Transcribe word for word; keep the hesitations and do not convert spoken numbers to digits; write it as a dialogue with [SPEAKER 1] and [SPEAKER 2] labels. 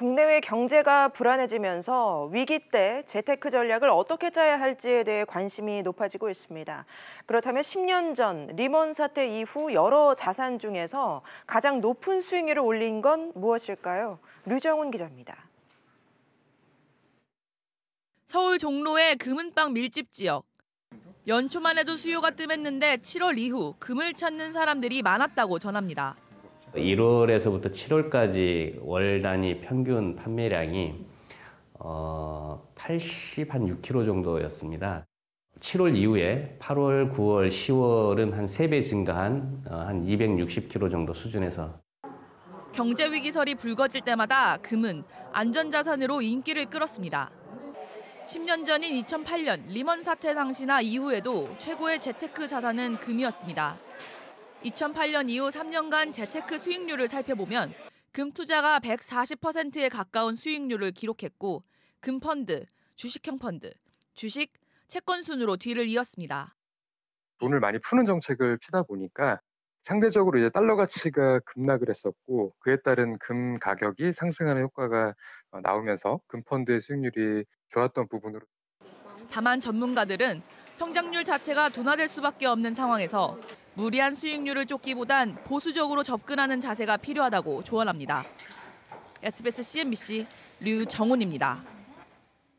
[SPEAKER 1] 국내외 경제가 불안해지면서 위기 때 재테크 전략을 어떻게 짜야 할지에 대해 관심이 높아지고 있습니다. 그렇다면 십 년 전 리먼 사태 이후 여러 자산 중에서 가장 높은 수익률을 올린 건 무엇일까요? 류정훈 기자입니다.
[SPEAKER 2] 서울 종로의 금은방 밀집 지역. 연초만 해도 수요가 뜸했는데 칠월 이후 금을 찾는 사람들이 많았다고 전합니다.
[SPEAKER 3] 일월에서부터 칠월까지 월 단위 평균 판매량이 어, 팔십육 킬로그램 정도였습니다. 칠월 이후에 팔월, 구월, 시월은 한 세 배 증가한 어, 한 이백육십 킬로그램 정도 수준에서.
[SPEAKER 2] 경제 위기설이 불거질 때마다 금은 안전자산으로 인기를 끌었습니다. 십 년 전인 이천팔 년 리먼 사태 당시나 이후에도 최고의 재테크 자산은 금이었습니다. 이천팔 년 이후 삼 년간 재테크 수익률을 살펴보면 금 투자가 백사십 퍼센트에 가까운 수익률을 기록했고 금 펀드, 주식형 펀드, 주식, 채권 순으로 뒤를 이었습니다.
[SPEAKER 4] 돈을 많이 푸는 정책을 피다 보니까 상대적으로 이제 달러 가치가 급락을 했었고 그에 따른 금 가격이 상승하는 효과가 나오면서 금 펀드의 수익률이 좋았던 부분으로.
[SPEAKER 2] 다만 전문가들은 성장률 자체가 둔화될 수밖에 없는 상황에서 무리한 수익률을 쫓기보단 보수적으로 접근하는 자세가 필요하다고 조언합니다. 에스비에스 씨엔비씨 류정훈입니다.